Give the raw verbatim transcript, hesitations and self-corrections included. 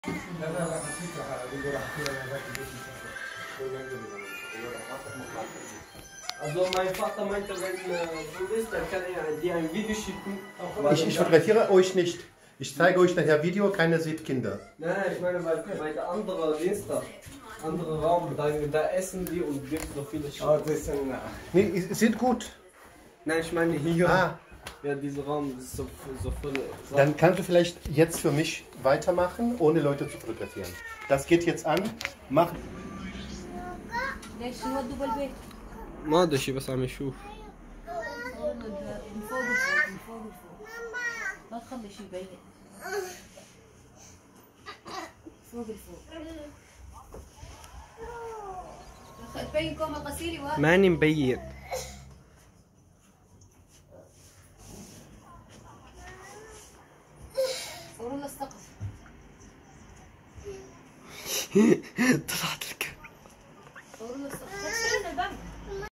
Also mein Vater meinte, wenn äh, du willst, dann kann er dir ein Video schicken. Ich, ich fotografiere euch nicht. Ich zeige euch nachher Video, keiner sieht Kinder. Nein, nein, ich meine, bei, bei der anderen Dienstag, andere Raum, da, da essen die und gibt so viele Schichten. Nee, es sieht gut. Nein, ich meine hier. Ah, Ja, dieser Raum ist so, so voll. dann kannst du vielleicht jetzt für mich weitermachen, ohne Leute zu fotografieren. Das geht jetzt an. Mach. ليش نودوا بالبيت؟ ما ادري شي بس عم يشوف. من فوق لفوق من فوق لفوق. ما تخلي شي يبين. فوق لفوق. تبين كوم القصيري واحد. ماني مبين. صوروا له السقف. طلعت لك. صوروا له السقف.